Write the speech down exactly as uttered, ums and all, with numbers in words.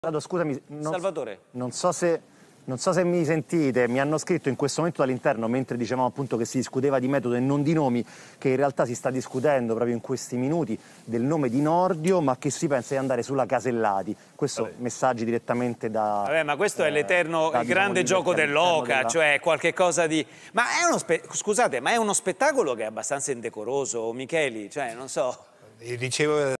Scusami, non, Salvatore. Non so, se, non so se mi sentite, mi hanno scritto in questo momento dall'interno, mentre dicevamo appunto che si discuteva di metodo e non di nomi, che in realtà si sta discutendo proprio in questi minuti del nome di Nordio, ma che si pensa di andare sulla Casellati. Questo Vabbè. messaggi direttamente da... Vabbè, ma questo eh, è l'eterno, il grande diciamo, gioco dell'oca, della... cioè qualche cosa di... Ma è uno spe... scusate, ma è uno spettacolo che è abbastanza indecoroso, Micheli, cioè non so... Io dicevo...